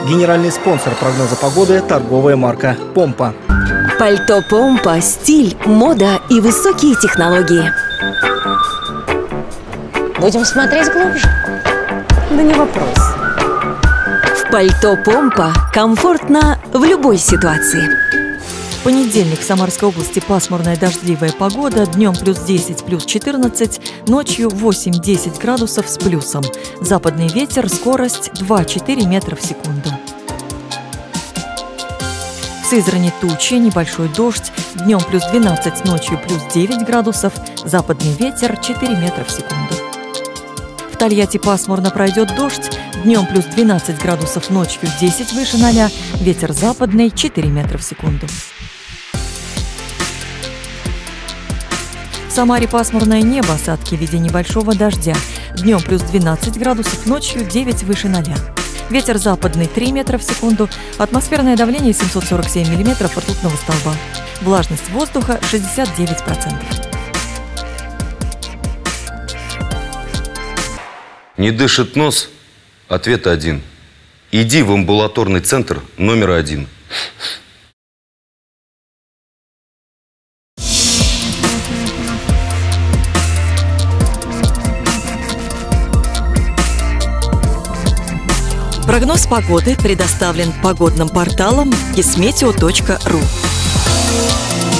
Генеральный спонсор прогноза погоды – торговая марка «Помпа». Пальто «Помпа» – стиль, мода и высокие технологии. Будем смотреть глубже? Да не вопрос. В пальто «Помпа» комфортно в любой ситуации. В понедельник в Самарской области пасмурная дождливая погода, днем плюс 10, плюс 14, ночью 8-10 градусов с плюсом. Западный ветер, скорость 2-4 метра в секунду. В Сызрани тучи, небольшой дождь, днем плюс 12, ночью плюс 9 градусов, западный ветер 4 метра в секунду. В Тольятти пасмурно пройдет дождь, днем плюс 12 градусов, ночью 10 выше 0, ветер западный 4 метра в секунду. В Самаре пасмурное небо, осадки в виде небольшого дождя, днем плюс 12 градусов, ночью 9 выше 0. Ветер западный 3 метра в секунду, атмосферное давление 747 миллиметров ртутного столба. Влажность воздуха 69%. Не дышит нос? Ответ один. Иди в амбулаторный центр номер 1. Прогноз погоды предоставлен погодным порталом kismeteo.ru.